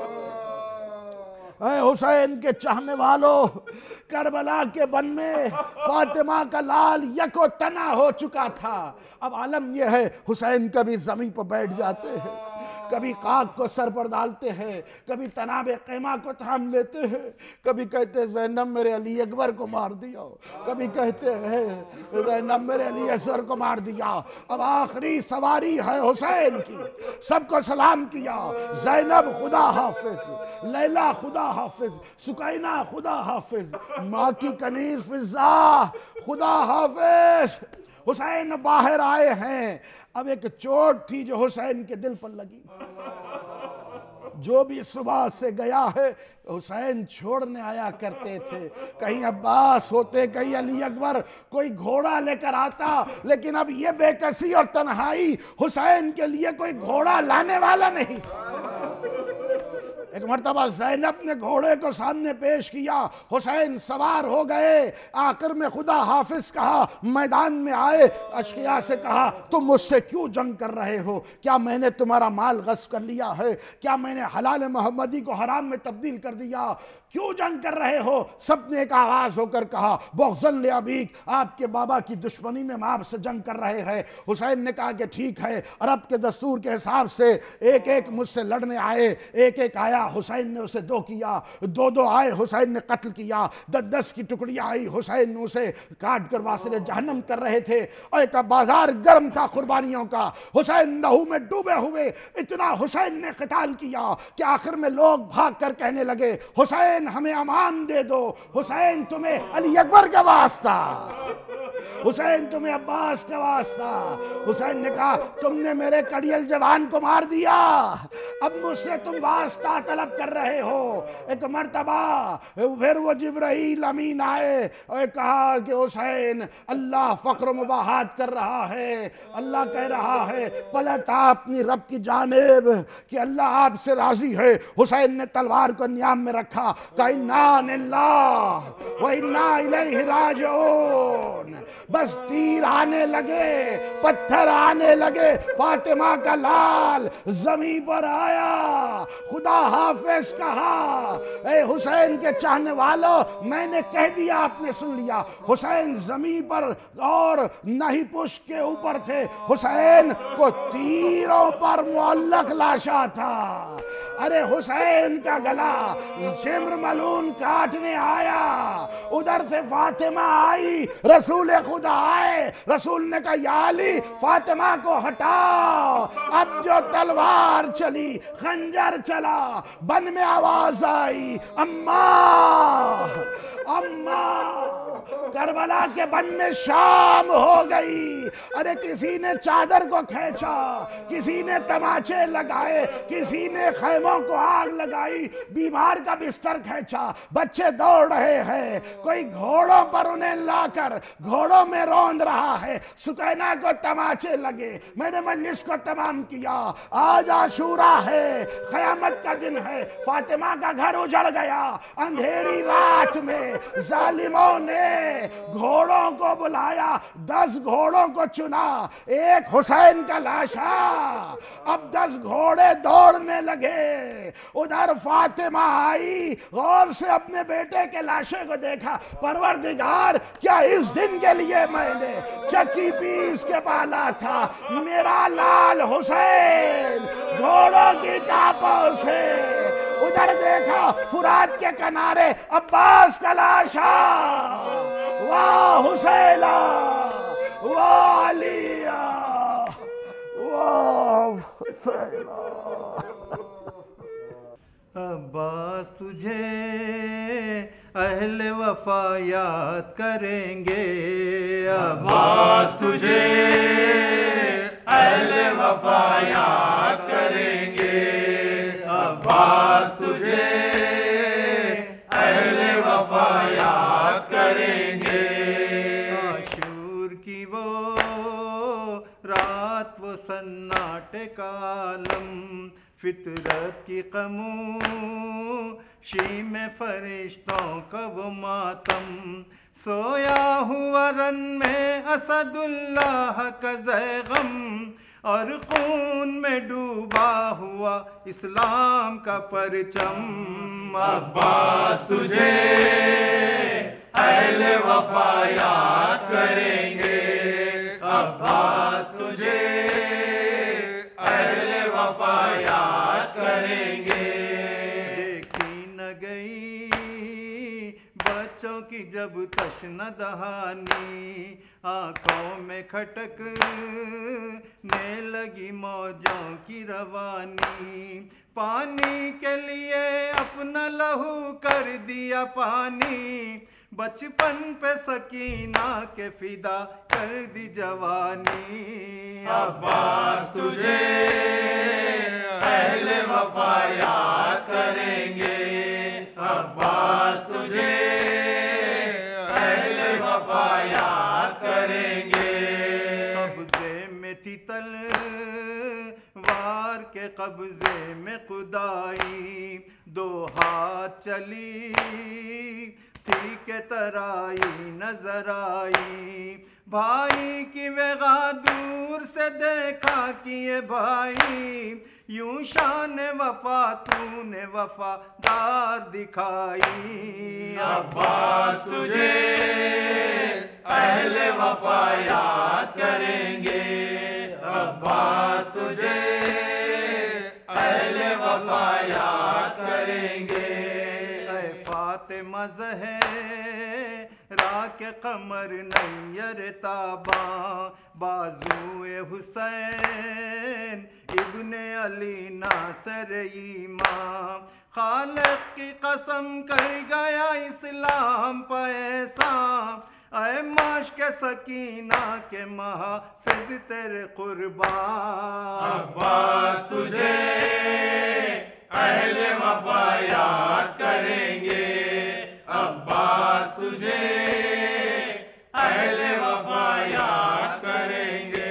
हुसैन के चाहने वालों, करबला के बन में फातिमा का लाल यको तना हो चुका था। अब आलम यह है, हुसैन कभी जमीन पर बैठ जाते हैं, कभी काक को सर पर डालते हैं, कभी तनाबे क़ैमा को थाम लेते हैं, कभी कहते हैं ज़ैनब मेरे अली अकबर को मार दिया, कभी कहते हैं ज़ैनब मेरे अली असगर को मार दिया। अब आखिरी सवारी है हुसैन की, सबको सलाम किया। ज़ैनब खुदा हाफिज, लैला खुदा हाफिज, सुकैना खुदा हाफिज, माँ की कनीर फिज़ा खुदा हाफिज। हुसैन बाहर आए हैं। अब एक चोट थी जो हुसैन के दिल पर लगी। जो भी सुबह से गया है हुसैन छोड़ने आया करते थे। कहीं अब्बास होते, कहीं अली अकबर, कोई घोड़ा लेकर आता, लेकिन अब ये बेकसी और तन्हाई हुसैन के लिए कोई घोड़ा लाने वाला नहीं था। एक मर्तबा ज़ैनब ने घोड़े को सामने पेश किया, हुसैन सवार हो गए। आखिर में खुदा हाफिज कहा, मैदान में आए, अशकिया से कहा तुम मुझसे क्यों जंग कर रहे हो? क्या मैंने तुम्हारा माल गस्ब कर लिया है? क्या मैंने हलाल मोहम्मदी को हराम में तब्दील कर दिया? क्यों जंग कर रहे हो? सबने एक आवाज होकर कहा, बग़ज़न लिअबीक, आपके बाबा की दुश्मनी में हम आपसे जंग कर रहे हैं। हुसैन ने कहा कि ठीक है, अरब के दस्तूर के हिसाब से एक एक मुझसे लड़ने आए, एक एक आया, हुसैन ने उसे दो किया, दो दो आए, हुसैन ने कत्ल किया, दस दस की टुकड़ियां आई, हुसैन ने उसे काट कर वासिले जहन्नम कर रहे थे। और एक बाजार गर्म था कुर्बानियों का, हुसैन लहू में डूबे हुए। इतना हुसैन ने क़िताल किया कि आखिर में लोग भाग कर कहने लगे, हुसैन हमें अमान दे दो, हुसैन तुम्हें अली अकबर का वास्ता, हुसैन तुम्हें अब्बास का वास्ता। हुसैन ने कहा तुमने मेरे कड़ियल जवान को मार दिया, अब मुझसे तुम वास्ता तलब कर रहे हो। एक मर्तबा फिर वो जिब्राइल अमीन आए और कहा कि हुसैन अल्लाह फक्र मुबाहात कर रहा है, अल्लाह कह रहा है पलट अपनी रब की जानिब कि अल्लाह आपसे राजी है। हुसैन ने तलवार को नियाम में रखा, कहा इन्ना लिल्लाह व इन्ना इलैहि राजिऊन। बस तीर आने लगे, पत्थर आने लगे, फातिमा का लाल जमीन पर आया। खुदा हाफिज कहा, ए हुसैन के चाहने वालों, मैंने कह दिया आपने सुन लिया। हुसैन जमीन पर और नहीं पुष्ट के ऊपर थे, हुसैन को तीरों पर मुअल्लक लाशा था। अरे हुसैन का गला शिम्र मलून काटने आया, उधर से फातिमा आई, रसूल खुदा आए, रसूल ने कहा या अली फातिमा को हटाओ। अब जो तलवार चली, खंजर चला, बन में आवाज आई, अम्मा अम्मा। करबला के बन में शाम हो गई। अरे किसी ने चादर को खींचा, किसी ने तमाचे लगाए, किसी ने खैमों को आग लगाई, बीमार का बिस्तर खींचा, बच्चे दौड़ रहे हैं, कोई घोड़ों पर उन्हें लाकर घोड़ों में रौंद रहा है। सुकैना को तमाचे लगे, मैंने मजलिस को तमाम किया। आज आशूरा है, क़यामत का दिन है। फातिमा का घर उजड़ गया। अंधेरी रात में जालिमों ने घोड़ों को बुलाया, दस घोड़ों को चुना, एक हुसैन का लाशा। अब दस घोड़े दौड़ने लगे। उधर फातिमा आई, गौर से अपने बेटे के लाशे को देखा। परवरदिगार, क्या इस दिन के लिए मैंने चक्की पीस के पाला था? मेरा लाल हुसैन घोड़ों की टापों से। उधर देखा फुरात के किनारे अब्बास का लाशा। वाह हुसैना, वाह अलिया, वाह हुसैना। अब्बास तुझे अहले वफा याद करेंगे, अब्बास तुझे अहले वफा याद करेंगे, अब्बास तुझे अहले वफा याद करेंगे। आशूर की वो रात, वो सन्नाटे कालम, फितरत की खामोशी में फरिश्तों का वो मातम। सोया हुआ रन में असदुल्लाह का ज़ैग़म, और खून में डूबा हुआ इस्लाम का परचम। अब्बास तुझे अहले वफा याद करेंगे, अब्बास तुझे अहले वफा याद करेंगे। देखी न गई बच्चों की जब तश्न दहानी, आँखों में खटक ने लगी मौजों की रवानी। पानी के लिए अपना लहू कर दिया पानी, बचपन पे सकीना के फिदा कर दी जवानी। अब्बास तुझे अहले वफा याद करेंगे, अब्बास तुझे अहले वफा याद करेंगे। कब्जे में थी तलवार के कब्जे में खुदाई, दो हाथ चली थी के तराई नजर आई। भाई की वेगा दूर से देखा कि ये भाई, यूं शान वफा तूने वफादार दिखाई। अब्बास तुझे अहले वफा याद करेंगे, अब्बास तुझे अहले वफा याद करेंगे। ऐ फातिमा ज़हरा के कमर नैयर ताबा, बाजुए हुसैन इब्ने अली नासर इमाम। खालिक की कसम कर गया इस्लाम पैसा, ऐ माश्क सकीना के महफिज तेरे कुर्बान। अब्बास तुझे अहले वफा याद करेंगे, अब्बास तुझे अहले वफा याद करेंगे।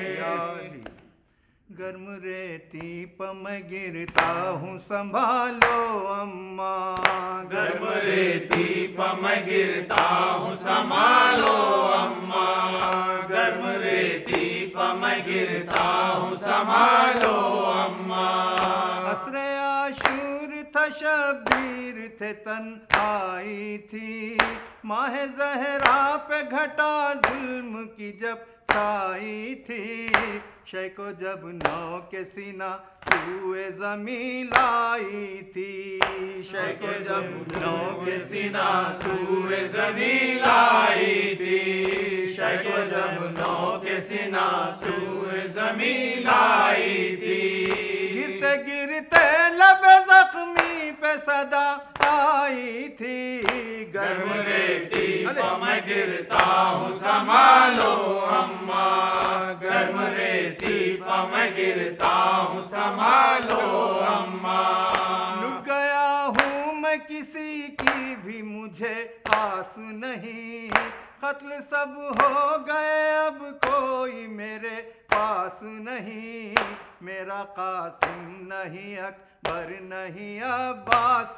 गर्म रेती प मैं गिरता हूँ संभालो अम्मा, गर्म रेती प मैं गिरता हूँ संभालो अम्मा, गर्म रेती प मैं गिरता हूँ संभालो अम्मा। असरे आशूर था शबीर थे तन्हाई थी, माह ज़हरा पे घटा जुल्म की जब छाई थी। शय को जब नौ के सीना छुए ज़मीं लाई थी, शय को जब नौ के सीना छुए ज़मीं लाई थी, शय को जब नौ के सीना छुए ज़मीं लाई थी। गिरते गिरते लब ज़ख्मी पे सदा आई थी, गर्म रेती प मैं गिरता हूँ संभालो अम्मा, गर्म रेती प मैं गिरता हूँ संभालो अम्मा। लुट गया हूँ मैं किसी की भी मुझे आस नहीं, कत्ल सब हो गए अब कोई मेरे पास नहीं। मेरा कासिम नहीं अकबर नहीं अब्बास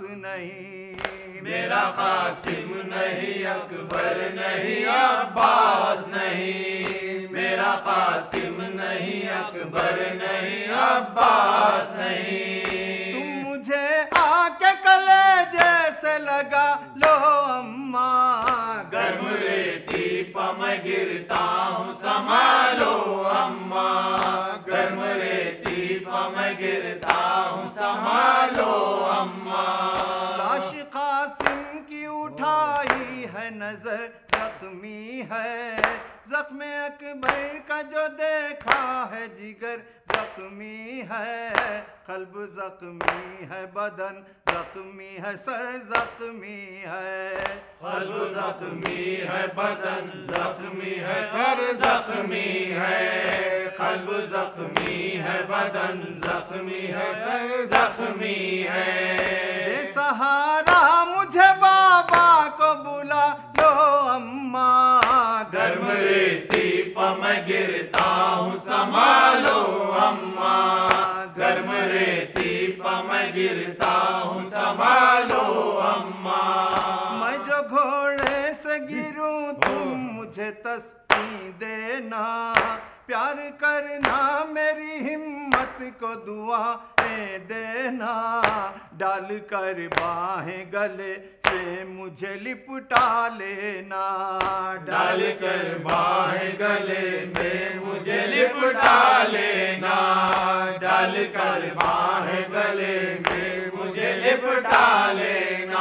नहीं, मेरा कासिम नहीं अकबर नहीं अब्बास नहीं, मेरा कासिम नहीं अकबर नहीं अब्बास नहीं। तुम मुझे आके कलेजे से लगा लो अम्मा, गर्म रेती प मैं गिरता हूँ संभालो अम्मा, गर्म रेती प मैं गिरता हूँ संभालो अम्मा। लाश कासिम की उठाई है नजर जख्मी है, जख्म अकबर का जो देखा है जिगर जख्मी है। कल्ब जख्मी है बदन जख्मी है सर जख्मी है, कल्ब जख्मी है बदन जख्मी है सर जख्मी है, कल्ब जख्मी है बदन जख्मी है सर जख्मी है। दे सहारा मुझे बाबा को बुला लो अम्मा, गर्म रेती प मैं गिरता हूँ संभालो अम्मा, गर्म रेती प मैं गिरता हूँ संभालो अम्मा। मैं जो घोड़े से गिरूं तुम मुझे तस्कीन देना, प्यार करना मेरी हिम्मत को दुआएं देना। डाल कर बाहें गले से मुझे लिपटा लेना, डाल कर बाहें गले से मुझे लिपटा लेना, डाल कर बाहें गले से मुझे लिपटा लेना।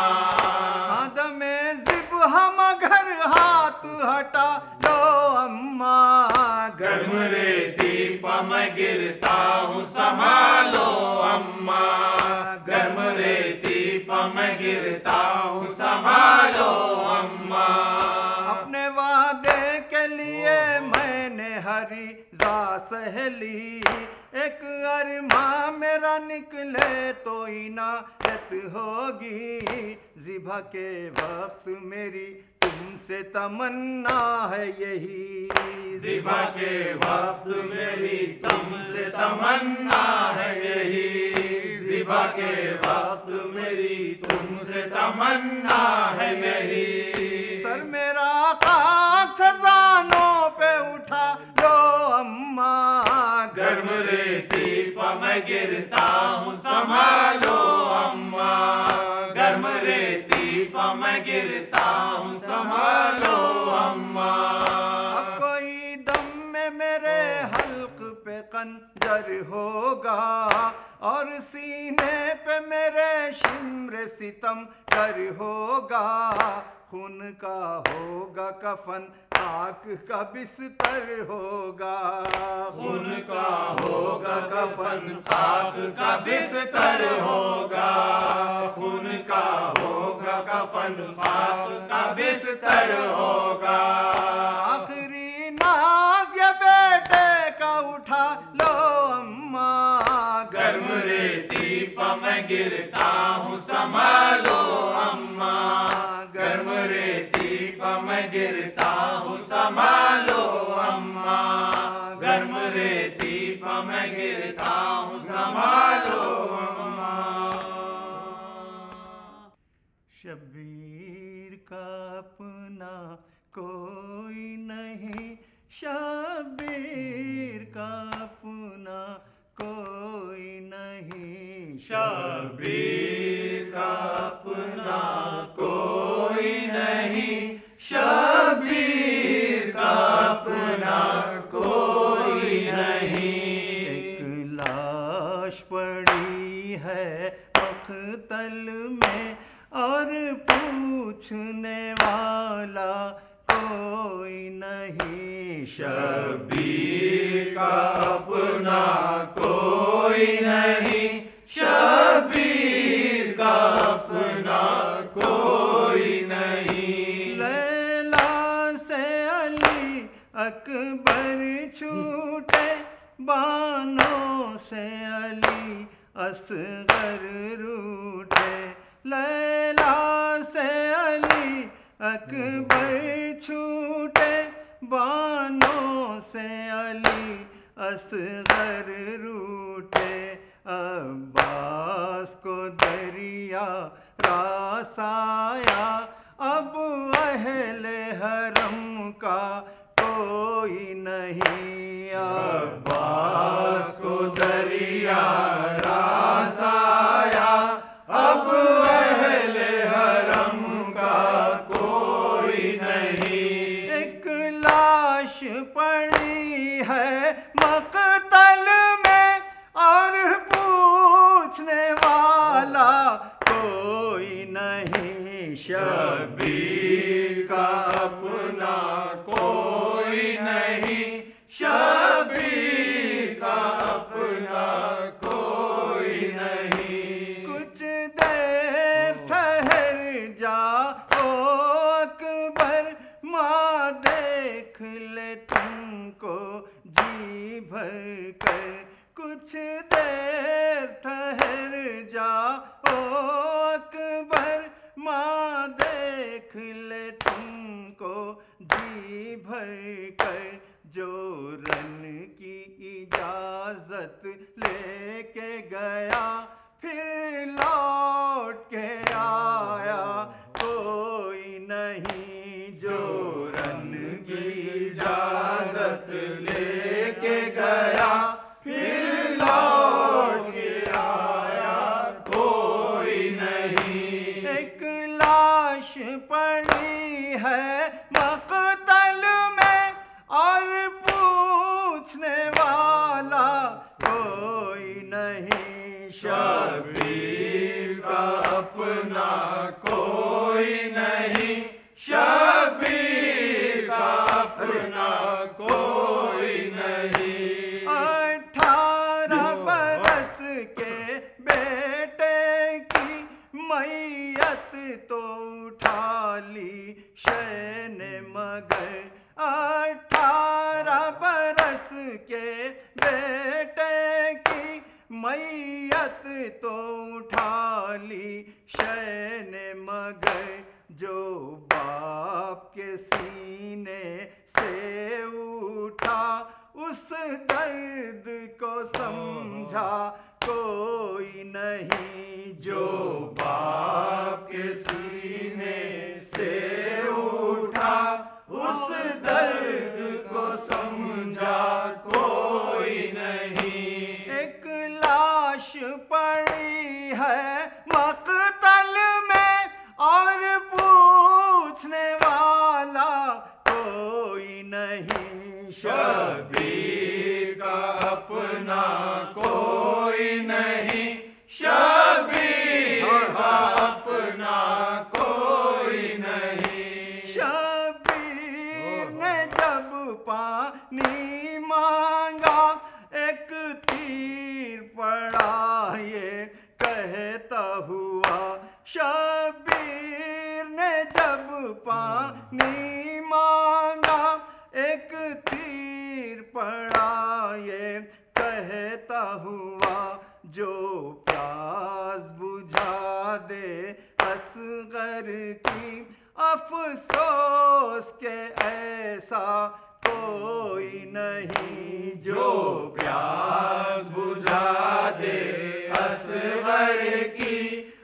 आदमे जिब हम घर हाथ हटा लो अम्मा, गर्म रेती प मैं गिरता हूँ संभालो अम्मा, गर्म रेती प मैं गिरता हूँ संभालो अम्मा। सहेली, एक अरमा मेरा निकले तो इनायत होगी। ज़िबा के वक्त मेरी तुमसे तमन्ना है यही, ज़िबा के वक्त मेरी तुमसे तमन्ना है यही, ज़िबा के वक्त मेरी तुमसे तमन्ना है यही। सर मेरा खाक सरजानों पे उठा लो अम्मा, गर्म रेती पर मैं गिरता हूँ संभालो अम्मा, गर्म रेती पर मैं गिरता हूँ संभालो अम्मा। अब कोई दम में मेरे हल्क पे खंजर होगा और सीने पे मेरे शिम्र सितम कर होगा। खून का होगा कफन, खाक का बिस्तर होगा, खून का होगा कफन, खाक का बिस्तर होगा, खून का होगा कफन, खाक का बिस्तर होगा। आखिरी नाज ये बेटे का उठा लो अम्मा, गर्म रेती पर मैं गिरता हूँ संभालो अम्मा, गर्म रेती पर मैं गिरता हूँ संभालो अम्मा, गर्म रेती पर मैं गिरता हूँ संभालो अम्मा। शब्बीर का अपना कोई नहीं, शब्बीर का अपना कोई नहीं, शब्बीर का अपना कोई नहीं, शब्बीर का अपना कोई नहीं। एक लाश पड़ी है मख्तल में और पूछने वाला कोई नहीं, शब्बीर का अपना कोई नहीं, शब्बीर का अपना कोई नहीं। लैला से अली अकबर छूटे, बानों से अली असगर रूठे। लैला से अली अकबर छूटे, बानों से अली असगर रूठे। अब्बास को दरिया रास आया, अब अहले हरम का कोई नहीं। अब्बास को दरिया रास आया, अब अहले हरम का कोई नहीं। एक लाश पड़ी है मक़तल में और पूछने वाला कोई नहीं, शब्बीर का अपना कोई नहीं, शब्बीर का अपना कोई नहीं। कुछ देर ठहर जाओ अकबर, माँ देख ले तुमको जी भर कर। कुछ देर ठहर जाओ अकबर, माँ देख ले तुमको जी भर कर। जो रन की इजाजत लेके गया फिर लौट के आया कोई नहीं। जो रन की इजाजत लेके गया फिर लौट के आया कोई नहीं। एक लाश पड़ी है मक़तल में और पूछने वाला कोई नहीं, शब्बीर का अपना कोई नहीं, शब्बीर का अपना कोई नहीं। अठारह बरस के बेटे की मैयत तो उठा ली शैन मगर। अठारह बरस के मैयत तो उठा ली शैन मगर जो बाप के सीने से उठा, उस दर्द को समझा कोई नहीं। जो बाप के सीने से उठा, उस दर्द को समझा कोई नहीं। एक लाश पड़ी है मकतल में और पूछने वाला कोई नहीं। शबीर का अपना कोई नहीं, शबीर का अपना कोई नहीं। शबीर ने जब पानी मांगा, एक तीर पड़ा ये कहता हुआ। शबीर ने जब पानी मांगा, एक तीर पड़ा ये कहता हुआ। जो प्यास बुझा दे असगर की, अफसोस के ऐसा कोई नहीं। जो प्यास बुझा दे असगर की,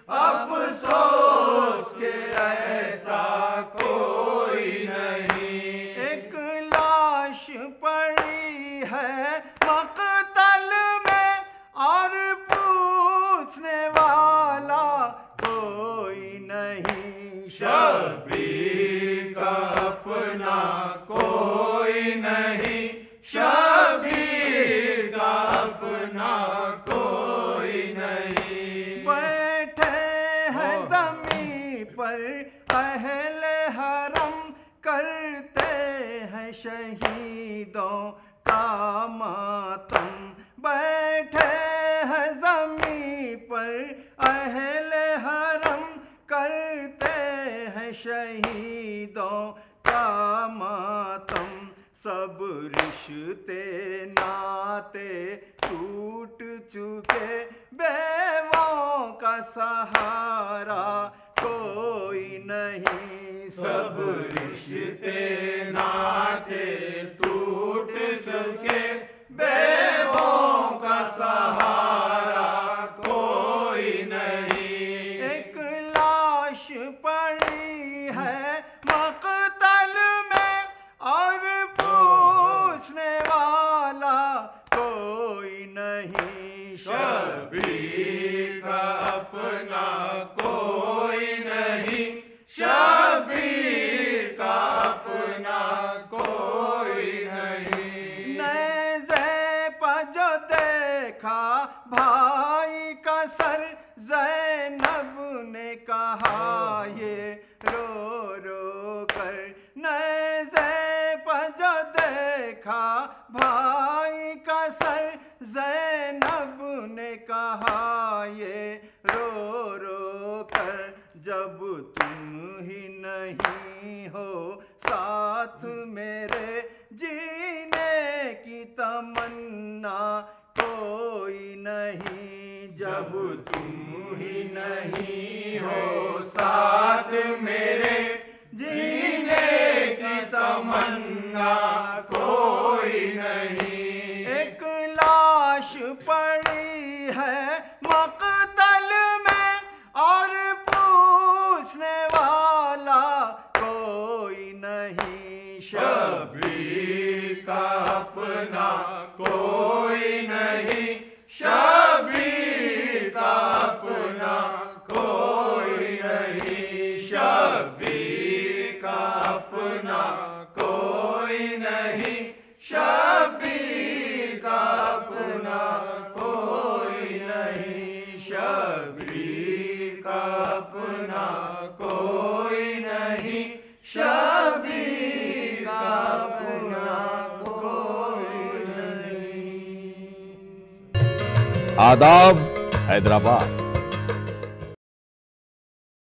अफसोस के ऐसा कोई नहीं। एक लाश पड़ी है मकतल में और पूछने वाला कोई नहीं। शबीर का अपना कोई नहीं, शबीर का अपना कोई नहीं। बैठे हैं ज़मीं पर अहले हरम, करते हैं शहीदों का मातम। बैठे हैं ज़मीं पर अहले हरम, करते हैं शहीदों का मातम। सब रिश्ते नाते टूट चुके, बेवों का सहारा कोई नहीं। सब रिश्ते नाते टूट चुके, बेवों का सहारा कोई नहीं। एक लाश पड़ी है मकतल में और पूछने वाला कोई नहीं। शबीर का अपना कोई नहीं, शबीर का अपना कोई नहीं। नेज़े पर जो देखा भाई का सर, ज़ैनब ने कहा ये रो रो कर। नेज़े पर जो देखा भाई का सर, ज़ैनब ने कहा ये रो रो कर। जब तुम ही नहीं हो साथ मेरे, जीने की तमन्ना कोई नहीं। जब तुम ही नहीं हो साथ मेरे, जीने की तमन्ना कोई नहीं। एक लाश पड़ी है मकतल में और पूछने वाला कोई नहीं। शबीर का अपना कोई नहीं, शबीर का अपना कोई नहीं। शबीर का अपना कोई नहीं, शबीर का अपना कोई नहीं। शबीर का अपना कोई नहीं, शबीर का अपना कोई नहीं। आदाब हैदराबाद।